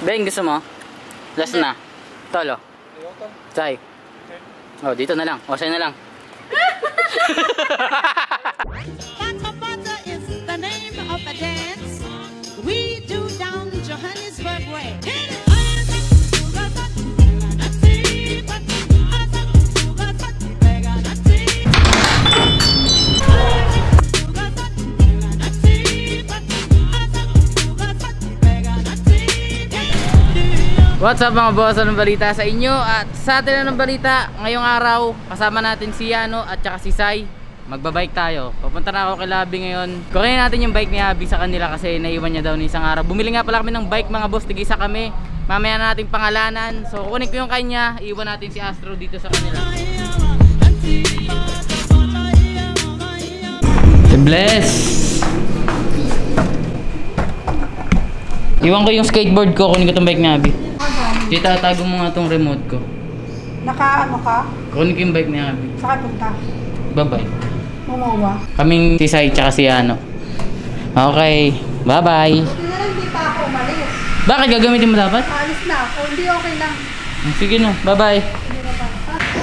Beng, gusto mo? Last na. Tolo. Say. Oh, dito na lang. O, sa'yo na lang. Bata Bata is the name of a dance we do down Johannesburg way. What's up mga boss? Anong balita sa inyo? At sa atin na ng balita ngayong araw, kasama natin si Yano at saka si Sai. Magbabike tayo. Papunta na ako kay Labi ngayon. Kunin natin yung bike ni Abby sa kanila kasi naiwan niya daw ni isang araw. Bumili nga pala kami ng bike mga boss, tig-isa kami. Mamaya na nating pangalanan. So kukunin ko yung kanya, iwan natin si Astro dito sa kanila. Bless! Iwan ko yung skateboard ko, kunin ko itong bike ni Abby. Itatago mo nga itong remote ko. Naka-ano ka? Kunin ko yung bike ni Abby. Saka punta? Bye-bye. Mumawa? Kaming si Sai tsaka si Ano. Okay, bye-bye. Hindi na lang, hindi pa ako umalis. Bakit gagamitin mo dapat? Alis na ako, hindi okay lang. Sige no, bye-bye. Hindi na ba?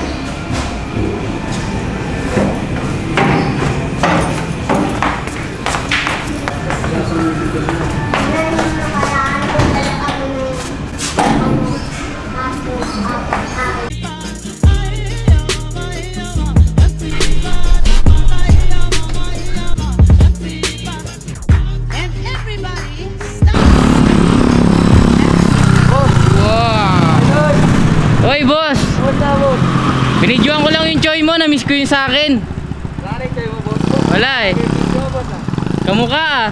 Hoy boss! Binidyoan ko lang yung choy mo, na-miss ko yung sa akin. Wala na yung choy mo, boss. Wala eh. Kamukha ah.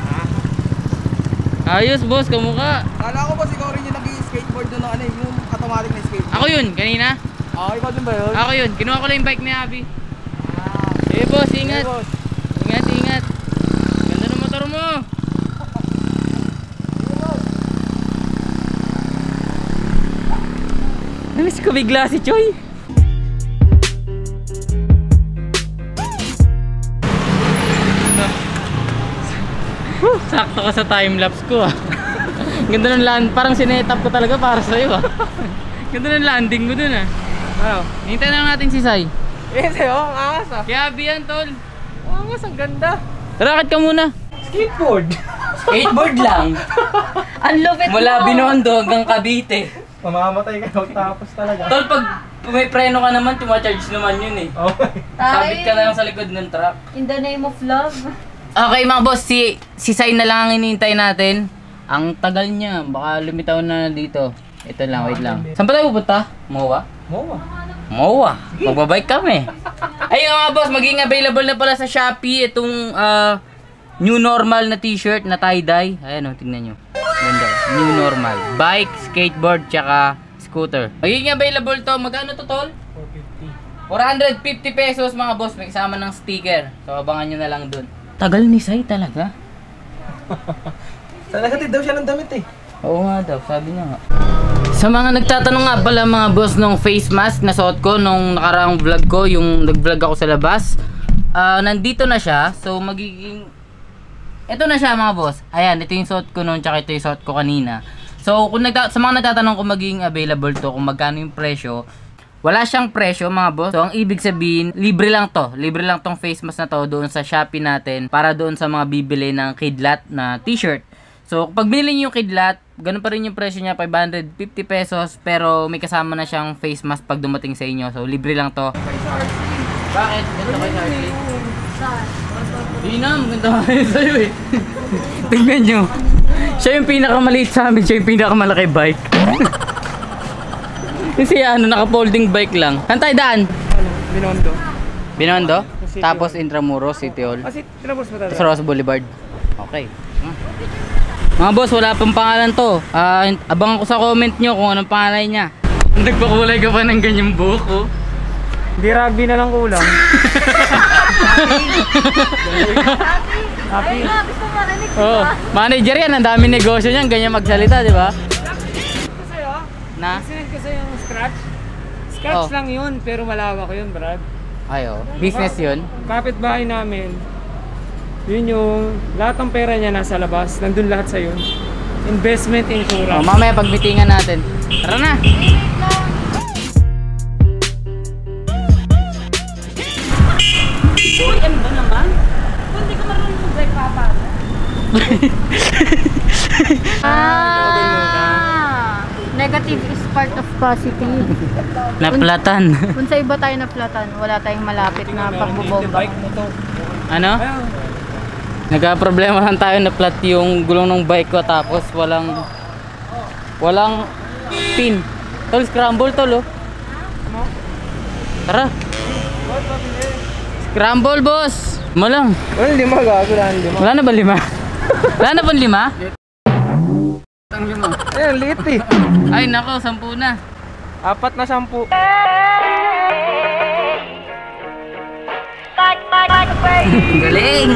Ayos boss, kamukha. Kala ko boss, ikaw rin yung nag-skateboard doon ng ano yung automatic na skateboard. Ako yun, kanina. Ikaw din ba yun? Ako yun, kinuha ko lang yung bike ni Abby. Eh boss, ingat. Boss. Ingat, ingat. Ganda ng motor mo. Namiss ko bigla si Choy. Sakto ka sa timelapse ko ah. Ganda ng land, parang sinetap ko talaga para sa'yo ah. Ganda ng landing mo dun ah. Ano? Hintayin lang natin si Sai. Sa'yo, ang angas ah. Kaya Abby yan tol. Ang angas, ang ganda. Racket ka muna. Skateboard. Skateboard lang. Ang lupit mo! Mula Binondo hanggang Cavite. Mamamatay ka tapos talaga. Tol, pag may preno ka naman, tumacharge naman yun eh. Okay. Sabit ka na lang sa likod ng truck. In the name of love. Okay mga boss, si Sai na lang ang hinihintay natin. Ang tagal niya, baka lumitaw na dito. Ito lang, wait lang. Saan pa tayo pupunta? MOA? Mowa. MOA. Magbabike kami. Ayun mga boss, maging available na pala sa Shopee itong new normal na t-shirt na tie-dye. Ayan o, tingnan nyo. Ganda. New normal. Bike, skateboard, tsaka scooter. Magiging available to. Magkano to tol? 450 pesos mga boss. May kasama ng sticker. So abangan nyo na lang dun. Tagal ni Sai talaga. Sa nagatid daw siya ng damit eh. Oo nga daw, sabi niya nga. Sa mga nagtatanong nga pala mga boss nung face mask na suot ko nung nakaraang vlog ko, yung nag-vlog ako sa labas, nandito na siya. So magiging ito na siya mga boss. Ayan, ito yung suot ko noon, tsaka ito yung suot ko kanina. So kung sa mga nagtatanong kung magiging available to, kung magkano yung presyo, wala siyang presyo mga boss. So ang ibig sabihin, libre lang to. Libre lang tong face mask na to doon sa Shopee natin para doon sa mga bibili ng Kidlat na t-shirt. So pag binili niyo yung Kidlat, ganun pa rin yung presyo niya, 550 pesos. Pero may kasama na siyang face mask pag dumating sa inyo. So libre lang to. Bakit? Ganito kay Charlie? Di na, maganda kayo sa'yo eh. Tignan nyo. Siya yung pinakamaliit sa amin, siya yung pinakamalaki bike. Kasi ano, naka-folding bike lang. Saan tayo daan? Binondo. Binondo? Tapos Intramuros, City Hall. Kasi tinapos mo talaga. Tapos Ross Boulevard. Okay. Mga boss, wala pang pangalan to. Abangan ko sa comment nyo kung anong pangalan niya. Nagpakulay ka pa ng ganyang buhok oh. Hindi rugby na lang kulang. Happy. Gusto mo marinig ko. Oh, manager yan, ang daming negosyo niyan, ganyan magsalita, di ba? Sa'yo, Na? sinend ko sa'yo yung scratch. Scratch lang yun, pero malawak yun, Brad. Ayo, business yun. Kapitbahay namin, yun yung lahat ng pera niya nasa labas, nandun lahat sa yun. Investment Oh, insurance. mamaya pagmitingan natin. Tara na! Uy, ano ba naman? Kung hindi ka marunong mag-drive, papa. Negative is part of positive. Naplatan. Kung sa iba tayo naplatan, wala tayong malapit na pagbubomba. Bike mo to. Ano? Ayun. Nagka-problema lang tayo na flat yung gulong ng bike ko tapos walang pin. Tol, scramble tol oh. Tara. Scramble boss. Malang. Wala, 5 gago lang, 5. Wala na ba 5? Wala na ba 5? Ang 5. Ayun, liit eh. Ay nako, 10 na. 4 na 10. Galing.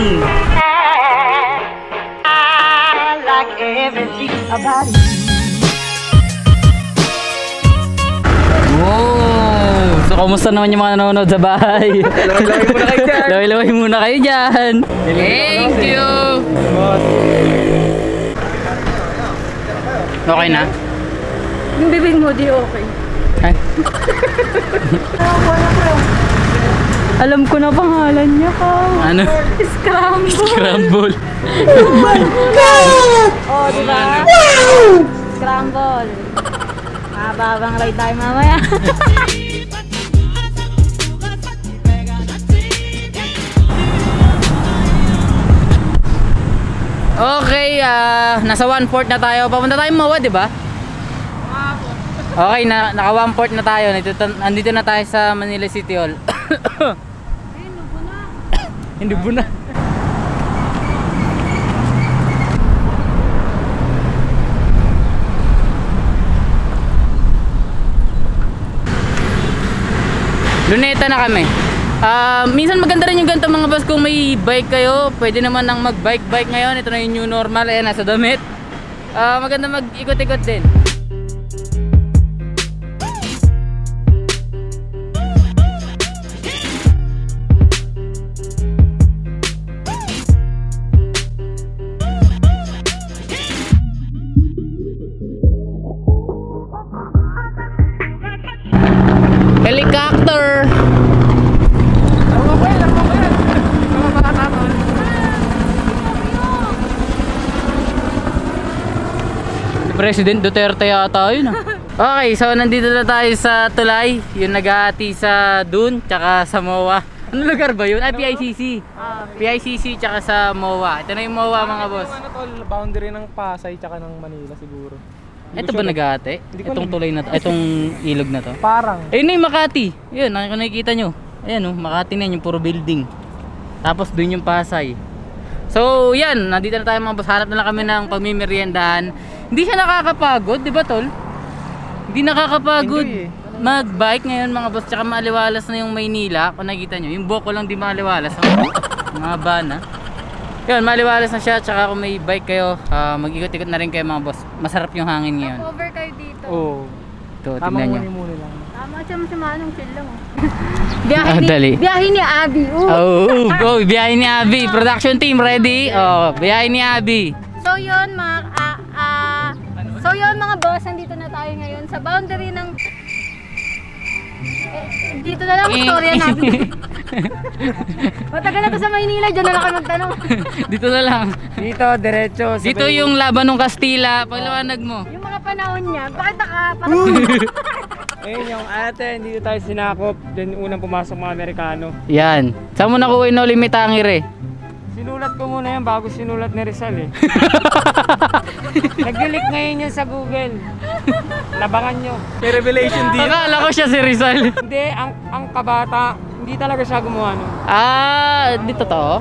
Wow! So, kamusta naman yung mga nanonood sa bahay? Laway-laway muna kayo dyan. Thank you! Okay na? Yung bibig mo, di okay. Ay, Alam ko na pangalan niya ka. ano? Scramble. Scramble. Oh, di ba? Scramble. Mababang ride tayo mamaya. Okay, nasa 1/4 na tayo. Papunta tayo Mawa, di ba? Okay, naka 1/4 na tayo. Nandito na tayo sa Manila City Hall. Hindi po na. Luneta na kami. Minsan maganda rin yung ganito mga boss kung may bike kayo. Pwede naman nang mag-bike ngayon. Ito na yung new normal. Ayan, nasa damit. Maganda mag-ikot-ikot din. Helicopter! President Duterte yata yun ah. Okay, so nandito na tayo sa Tulay. Yung nag-aati sa Dun, tsaka sa MOA. Ano lugar ba yun? Ay, PICC. PICC tsaka sa MOA. Ito na yung MOA mga boss. Ano tol, boundary ng Pasay tsaka ng Manila siguro. Ito ba nag-aati? Itong tulay na to, itong ilog na to. Parang. Ayun na yung Makati. Yun, nakikita nyo. Ayan oh, Makati na yun, yung puro building. Tapos dun yung Pasay. So yan, nandito na tayo mga boss. Hanap na lang kami ng pagmimeriendahan. Hindi siya nakakapagod, di ba tol? Hindi nakakapagod Hindi, mag-bike ngayon mga boss. Tsaka maaliwalas na yung Maynila. Kung nakikita nyo, yung buhok ko lang di maaliwalas. Mga bana. Yun, maliwalas na siya. Tsaka kung may bike kayo, mag-ikot-ikot na rin kayo mga boss. Masarap yung hangin ngayon. Cover kayo dito. Oo. Ito, Tamang tignan nyo. muni-muni lang. Tama siya si Manong, chill lang. Dali. Biyahe ni Abby. Oh, go! Biyahe ni Abby. Production team, ready? Oh, biyahe ni Abby. So yun mga boss, nandito na tayo ngayon sa boundary ng dito na lang ang storya natin. Matagal na to sa Maynila, dyan na lang kami magtanong. Dito na lang. Dito, diretso. Dito yung laban ng Kastila. Pagliwanag mo. Yung mga panahon niya, bakit Ayun yung ate, dito tayo sinakop. Then unang pumasok mga Amerikano. Yan. Saan mo nakuha yung limitangir eh? Sinulat ko muna yan bago sinulat ni Rizal eh. Nag-delete ngayon yan sa Google. Labangan nyo. May revelation din. Akala ko siya si Rizal. Hindi, ang kabata, hindi talaga siya gumawa nun. Ah, di totoo?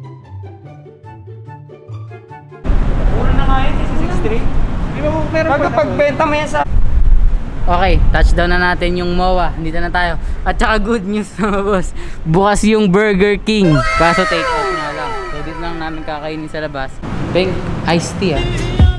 Puro na nga yun, 63. Di ba meron pa pagbenta mo yan sa... Okay, touchdown na natin yung MOA. Dito na tayo. At saka good news mga boss. Bukas yung Burger King. Kaso take out nga lang. So dito lang namin kakainin sa labas. Pink iced tea ah.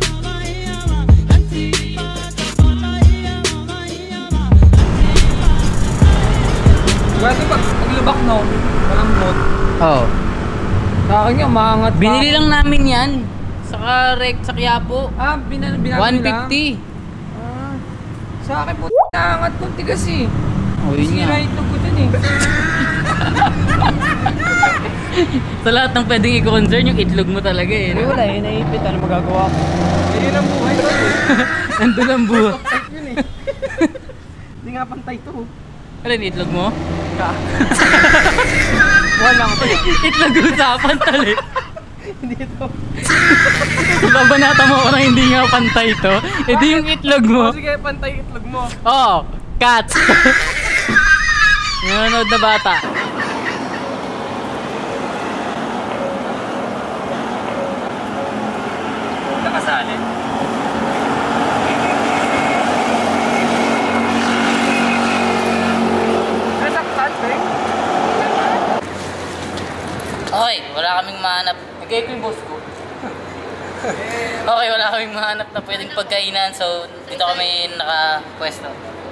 Pwede paglubak no, walang mood. Oh. Sa akin yung maangat pa. Binili lang namin yan. Sa naka-rec sa Quiapo. Ah, binago lang? 150. Ah, sa akin po, naangat ko tigas eh. O yun nga. Sira itlog ko dun eh. Sa lahat ng pwedeng i-concern, yung itlog mo talaga eh. Hindi, wala eh, naipit. Ano magagawa ko? Yun ang buhay ko eh. Nandun ang buha. Yun eh. Hindi nga pantay to. Ano yung itlog mo? Wala ko to. Itlog usapan tali. Hindi ito. Babanata mo ako na hindi nga pantay to. Ito yung itlog mo. Sige, pantay itlog mo. Oo, cat. Nanonood na bata. Nakasali. Nasaktan, Beng? Okay, wala kaming mahanap. Nagay ko yung boss ko. Okay, wala kaming mahanap na pwedeng pagkainan. So, dito kami nakapwesto.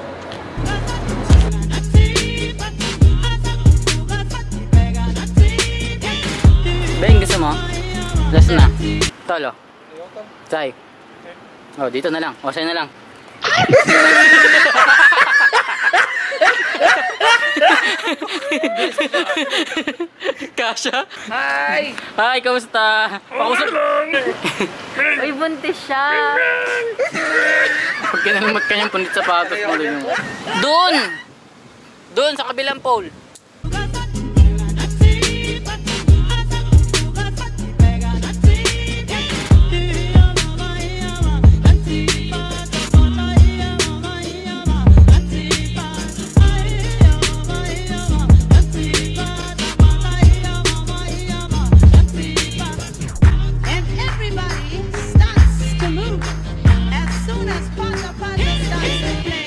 Ben, gusto mo? Last na. Tolo. Say. Oh, dito na lang. O, sa'yo na lang. Kasha? Hi! Hi, kamusta? Pakusap. Uy, buntis siya. Huwag ka na lang magkanyang punit sapatos mo doon. Doon! Doon, sa kabilang pole. And everybody starts to move as soon as Pata Pata starts to play.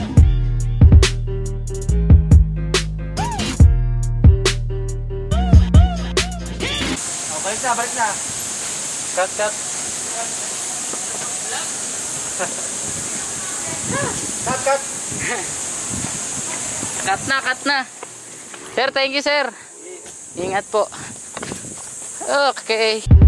Balik na, balik na. Cut, cut. Cut, cut. Cut na, cut na. Sir, thank you, sir. Ingat po. Okay.